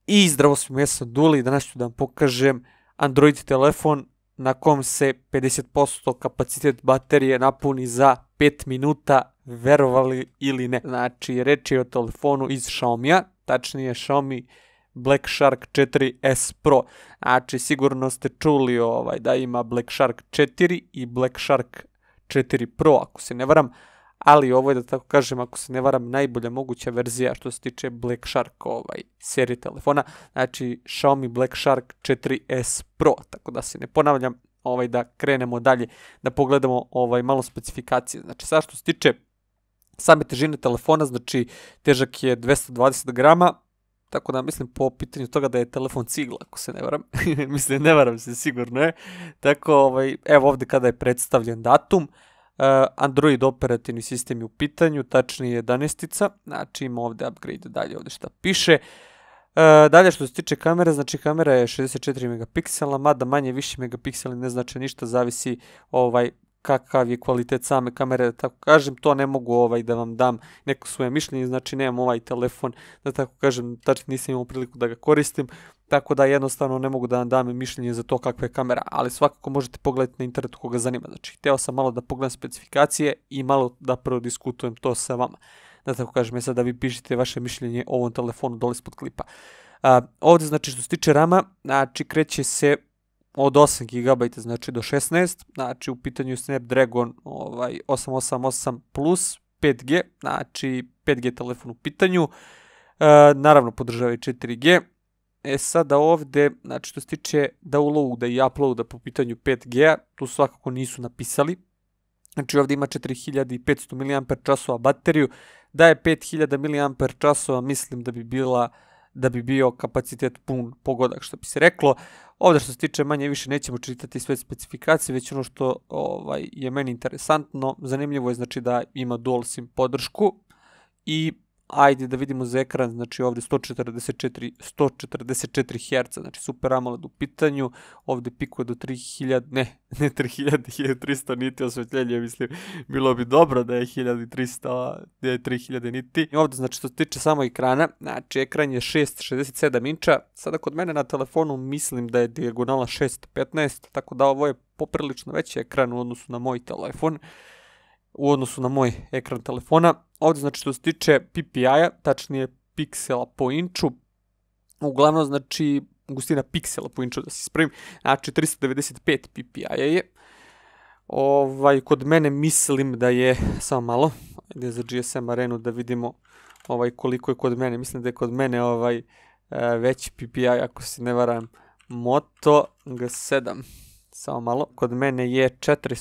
I zdravo svima, ja sam Duli i danas ću da vam pokažem Android telefon na kom se 50% kapacitet baterije napuni za 5 minuta, verovali ili ne. Znači, reč je o telefonu iz Xiaomia, tačnije Xiaomi Black Shark 4S Pro. Znači, sigurno ste čuli da ima Black Shark 4 i Black Shark 4 Pro, ako se ne varam, ali ovo je, da tako kažem, ako se ne varam, najbolja moguća verzija što se tiče Black Shark serije telefona, znači Xiaomi Black Shark 4S Pro, tako da se ne ponavljam, da krenemo dalje, da pogledamo malo specifikacije. Znači, sad što se tiče same težine telefona, znači težak je 220 grama, tako da mislim po pitanju toga da je telefon cigla, ako se ne varam. Mislim, ne varam se, sigurno je. Tako, evo ovdje kada je predstavljen datum, Android operativni sistem je u pitanju, tačnije 11-ica, znači ima ovdje upgrade dalje, ovdje šta piše. Dalje što se tiče kamere, znači kamera je 64 megapiksela, mada manje više megapikseli ne znači ništa, zavisi kakav je kvalitet same kamere, da tako kažem, to ne mogu da vam dam neko svoje mišljenje, znači nemam ovaj telefon, da tako kažem, tačno nisam imao priliku da ga koristim, tako da jednostavno ne mogu da vam dam mišljenje za to kakva je kamera, ali svakako možete pogledati na internetu koga zanima. Znači, htio sam malo da pogledam specifikacije i malo da prodiskutujem to sa vama. Da tako kažem, sad da vi pišete vaše mišljenje o ovom telefonu dole ispod klipa. Ovdje, znači, što se tiče RAM-a, znači, kreće se od 8 GB, znači, do 16, znači, u pitanju je Snapdragon 888 plus 5G, znači, 5G telefon u pitanju, naravno, podržava i 4G. Sada ovdje, znači što se tiče downloada i uploada po pitanju 5G, tu svakako nisu napisali. Znači ovdje ima 4500 mAh bateriju, da je 5000 mAh, mislim da bi bio kapacitet pun pogodak, što bi se reklo. Ovdje što se tiče manje više nećemo čitati sve specifikacije, već ono što je meni interesantno, zanimljivo je znači da ima dual SIM podršku i ajde da vidimo za ekran, znači ovdje 144 Hz, znači Super AMOLED u pitanju, ovdje pikuje do 3000, ne 3300 niti osvetljenje, mislim, bilo bi dobro da je 1300, da je 3000 niti. I ovdje, znači, što se tiče samo ekrana, znači ekran je 6,67 inča, sada kod mene na telefonu mislim da je dijagonala 6,15, tako da ovo je poprilično veći ekran u odnosu na moj telefon, u odnosu na moj ekran telefona. Ovdje, znači, što se tiče PPI-a, tačnije piksela po inču, uglavnom, znači, gustina piksela po inču, da se ispravim, znači 395 PPI-a je. Kod mene mislim da je, samo malo, ajde za GSM Arenu da vidimo koliko je kod mene, mislim da je kod mene veći PPI, ako se ne varam, Moto G7. Samo malo, kod mene je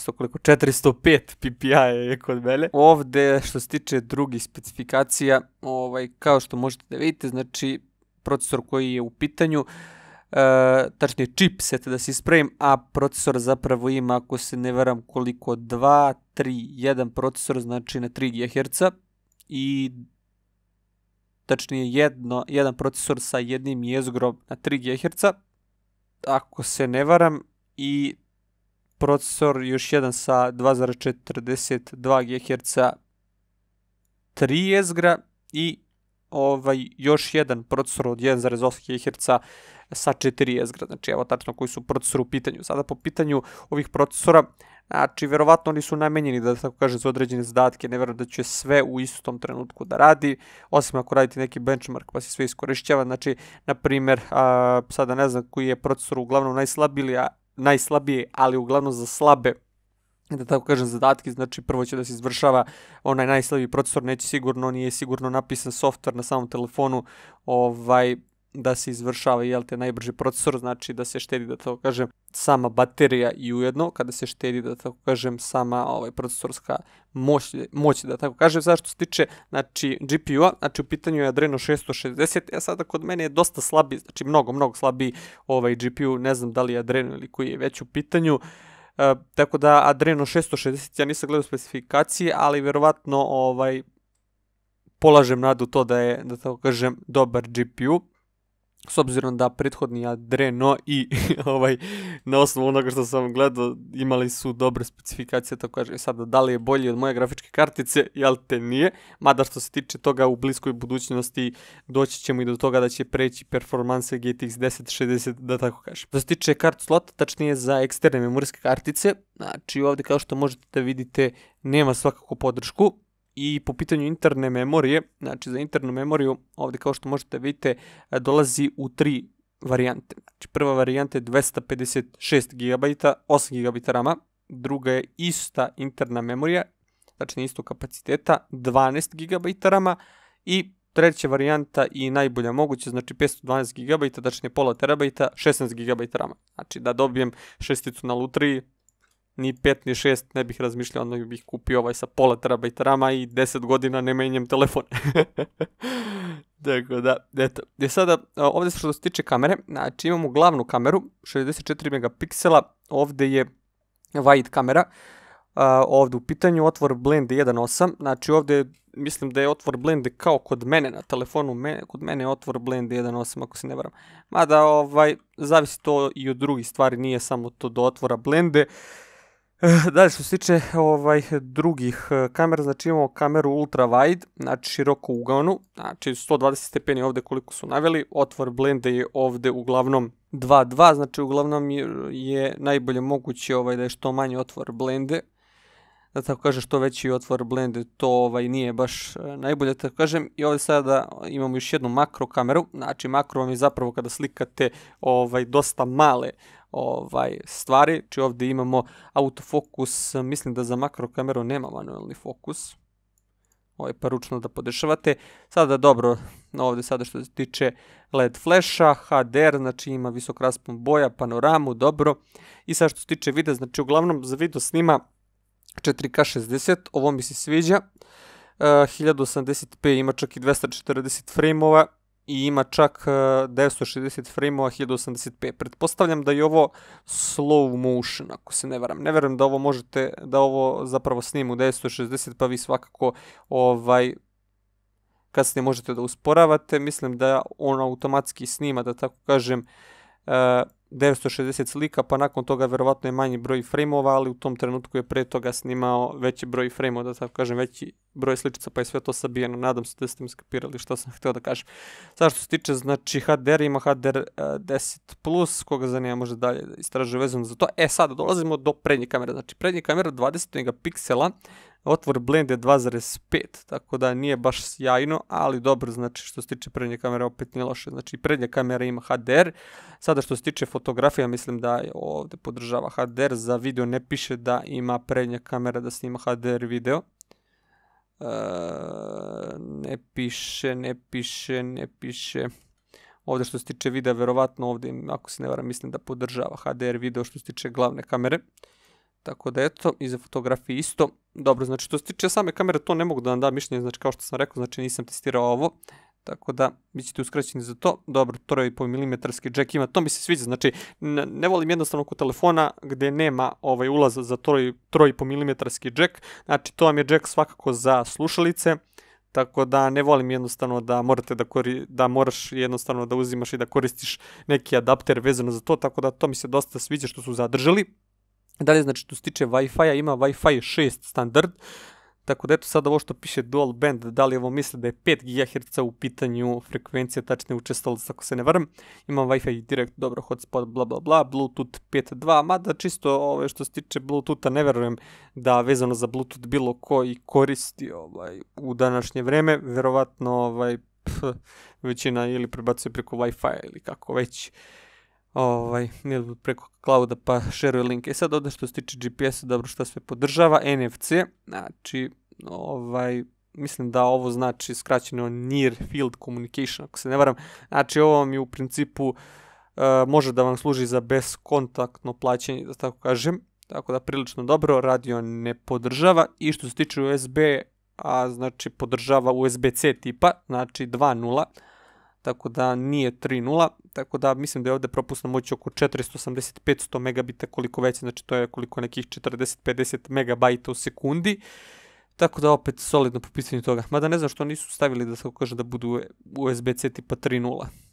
405 PPI je kod mene. Ovdje što se tiče drugih specifikacija, kao što možete da vidite, znači procesor koji je u pitanju, tačnije chipset da se ispravim, a procesor zapravo ima, ako se ne varam, koliko 2, 3, 1 procesor, znači na 3 GHz i tačnije jedan procesor sa jednim jezgrom na 3 GHz, ako se ne varam, i procesor još jedan sa 2,42 GHz 3 jezgra i još jedan procesor od 1,8 GHz sa 4 jezgra. Znači evo tačno koji su procesori u pitanju. Sada po pitanju ovih procesora, znači verovatno oni su namenjeni da tako kažem za određene zadatke, ne verujem da će sve u istom trenutku da radi, osim ako radite neki benchmark pa se sve iskorišćava. Znači, na primjer, sada ne znam koji je procesor uglavnom najslabiji, ali uglavnom za slabe, da tako kažem, zadatke, znači prvo će da se izvršava onaj najslabiji procesor, nije sigurno napisan software na samom telefonu da se izvršava najbrži procesor, znači da se štedi, da tako kažem, sama baterija i ujedno kada se štedi, da tako kažem, sama procesorska moć, da tako kažem. Sada što se tiče, znači, GPU-a, znači u pitanju je Adreno 660, sada kod mene je dosta slabiji, znači mnogo slabiji GPU, ne znam da li je Adreno ili koji je već u pitanju, tako da Adreno 660, ja nisam gledao specifikacije, ali verovatno polažem nadu to da je, da tako kažem, dobar GPU. s obzirom da prethodni Adreno i na osnovu onoga što sam gledao imali su dobre specifikacije, tako kaže sada da li je bolji od moje grafičke kartice, jel te nije, mada što se tiče toga u bliskoj budućnosti doći ćemo i do toga da će preći performanse GTX 1060, da tako kažem. Što se tiče kart slota, tačnije za eksterne memorijske kartice, znači ovdje kao što možete da vidite nema svakako podršku. I po pitanju interne memorije, znači za internu memoriju, ovdje kao što možete vidite, dolazi u 3 varijante. Znači prva varijanta je 256 GB, 8 GB RAM, druga je ista interna memorija, znači istog kapaciteta, 12 GB RAM i treća varijanta i najbolja moguća, znači 512 GB, tačnije pola terabajta, 16 GB RAM. Znači da dobijem šesticu na lutriji, ni 5 ni 6 ne bih razmišljao, onda bih kupio ovaj sa pola terabajta rama i 10 godina ne menjam telefon. Tako da, eto. I sada, ovdje što se tiče kamere, znači imamo glavnu kameru, 64 megapiksela, ovdje je wide kamera, ovdje u pitanju otvor blende 1.8, znači ovdje mislim da je otvor blende kao kod mene na telefonu, kod mene je otvor blende 1.8 ako se ne varam. Mada zavisi to i od drugih stvari, nije samo to do otvora blende. Dalje što se tiče drugih kamera, znači imamo kameru ultra wide, znači široko ugaonu, znači 120 stepeni ovdje koliko su naveli, otvor blende je ovdje uglavnom 2.2, znači uglavnom je najbolje moguće da je što manji otvor blende, da tako kažem što veći otvor blende to nije baš najbolje, tako kažem. I ovdje sada imamo još jednu makro kameru, znači makro vam je zapravo kada slikate dosta male stvari, znači ovdje imamo autofokus, mislim da za makro kameru nema manualni fokus, pa ručno da podešavate. Sada dobro, ovdje sada što se tiče LED flasha, HDR, znači ima visok raspon boja, panoramu, dobro. I sad što se tiče videa, znači uglavnom za video snima 4K 60, ovo mi se sviđa, 1080p ima čak i 240 frameova i ima čak 960 frameova 1080p. Pretpostavljam da je ovo slow motion, ako se ne varam. Ne verujem da ovo možete, da ovo zapravo snima u 960, pa vi svakako kasnije možete da usporavate. Mislim da on automatski snima, da tako kažem, 960 slika, pa nakon toga verovatno je manji broj frameova, ali u tom trenutku je pre toga snimao veći broj frameova, da tako kažem, veći broj sličica, pa je sve to sabijeno. Nadam se da ste mi skapirali što sam htio da kažem. Sad što se tiče, znači HDR ima HDR 10+, koga zanima može dalje da istražuje vezano za to. Sada dolazimo do prednje kamere, znači prednje kamera 20 megapiksela, otvor blende 2.5, tako da nije baš sjajno, ali dobro, znači što se tiče prednje kamere opet nije loše, znači prednja kamera ima HDR. Sada što se tiče fotografija, mislim da je ovdje podržava HDR, za video ne piše da ima prednja kamera da snima HDR video. Ne piše. Ovdje što se tiče videa, verovatno ovdje, ako se ne varam, mislim da podržava HDR video što se tiče glavne kamere. Tako da eto, i za fotografije isto. Dobro, znači što se tiče same kamere, to ne mogu da vam dam mišljenje, znači kao što sam rekao, znači nisam testirao ovo. Tako da, bit ćete uskraćeni za to. Dobro, 3,5 mm jack ima, to mi se sviđa, znači ne volim jednostavno kod telefona gdje nema ulaz za 3,5 mm jack, znači to vam je jack svakako za slušalice, tako da ne volim jednostavno da morate da moraš jednostavno da uzimaš i da koristiš neki adapter vezano za to, tako da to mi se dosta sviđa što su zadržali. Dalje, znači što se tiče Wi-Fi-a, ima Wi-Fi 6 standard, tako da eto sad ovo što piše dual band, da li ovo misle da je 5 GHz u pitanju frekvencije, tačne učestalost ako se ne varam. Imam Wi-Fi direct, dobro, hotspot, bla bla bla, Bluetooth 5.2, mada čisto što se tiče Bluetootha ne verujem da vezano za Bluetooth bilo koji koristi u današnje vreme, verovatno većina ili prebacuje preko Wi-Fi ili kako već. Ili preko clouda pa šeruje link. Sad ovdje što se tiče GPS-a, dobro što sve podržava, NFC, znači mislim da ovo znači skraćeno Near Field Communication, ako se ne varam, znači ovo mi u principu može da vam služi za beskontaktno plaćanje, da tako kažem, tako da prilično dobro, radio ne podržava. I što se tiče USB, znači podržava USB-C tipa, znači 2.0, tako da nije 3.0, tako da mislim da je ovdje propusna moć oko 480-500 megabita, koliko već, znači to je koliko nekih 40-50 megabajta u sekundi, tako da opet solidno po pitanju toga. Mada ne znam što nisu stavili da se kaže da budu USB-C tipa 3.0,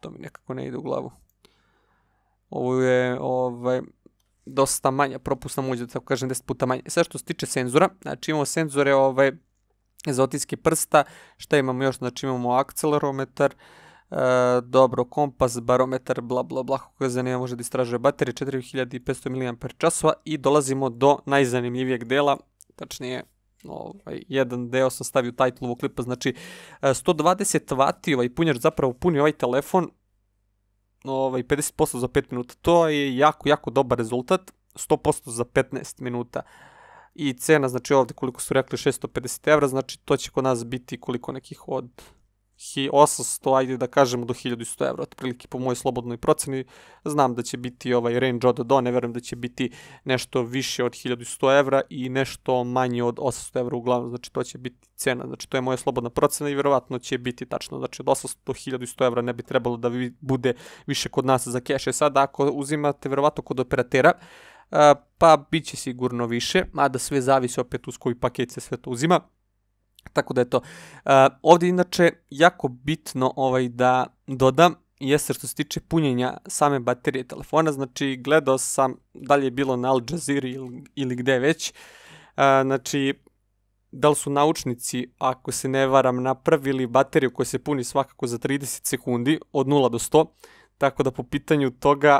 to mi nekako ne ide u glavu. Ovo je dosta manja propusna moć, da tako kažem 10 puta manje. Sve što se tiče senzora, znači imamo senzore za otiske prsta, šta imamo još, znači imamo akcelerometar, dobro, kompas, barometar, bla bla bla, kako ga zanima, može da istražuje baterije, 4500 mAh i dolazimo do najzanimljivijeg dela, tačnije jedan deo sam stavio u title ovog klipa, znači 120 W punjač zapravo puni ovaj telefon 50% za 5 minuta. To je jako, jako dobar rezultat, 100% za 15 minuta. I cena, znači ovdje koliko su rekli 650 evra, znači to će kod nas biti koliko nekih od 800, ajde da kažemo do 1100 evra, otprilike po mojoj slobodnoj proceni. Znam da će biti range od do, ne verujem da će biti nešto više od 1100 evra i nešto manje od 800 evra uglavnom, znači to će biti cena, znači to je moja slobodna procena i vjerovatno će biti tačno, znači od 800 do 1100 evra ne bi trebalo da bude više kod nas za keše. Sada ako uzimate vjerovatno kod operatera, pa bit će sigurno više, mada sve zavisi opet uz koji paket se sve to uzima. Tako da je to. Ovdje inače jako bitno da dodam jeste što se tiče punjenja same baterije telefona, znači gledao sam da li je bilo na Al Jazeera ili gde već, znači da li su naučnici, ako se ne varam, napravili bateriju koja se puni svakako za 30 sekundi od 0 do 100, tako da po pitanju toga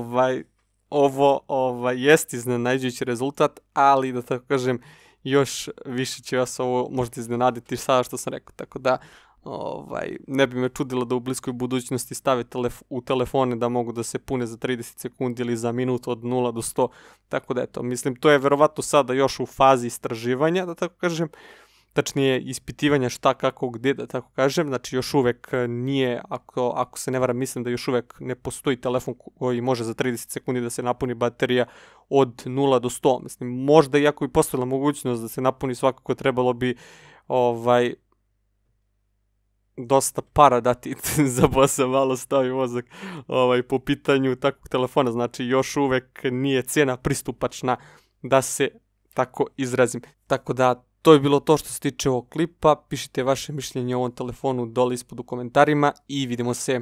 ovo jest iznenađujući rezultat, ali da tako kažem još više će vas ovo možda iznenaditi sada što sam rekao, tako da ne bi me čudilo da u bliskoj budućnosti stave u telefone da mogu da se pune za 30 sekundi ili za minut od 0 do 100, tako da eto, mislim, to je verovatno sada još u fazi istraživanja, da tako kažem, tačnije ispitivanja šta, kako, gdje, da tako kažem, znači još uvek nije, ako se ne varam, mislim da još uvek ne postoji telefon koji može za 30 sekundi da se napuni baterija od 0 do 100, mislim, možda iako bi postojala mogućnost da se napuni, svakako trebalo bi dosta para dati za bosa malo stavi mozak po pitanju takvog telefona, znači još uvek nije cena pristupačna da se tako izrazim, tako da to je bilo to što se tiče ovog klipa. Pišite vaše mišljenje o ovom telefonu dole ispod u komentarima i vidimo se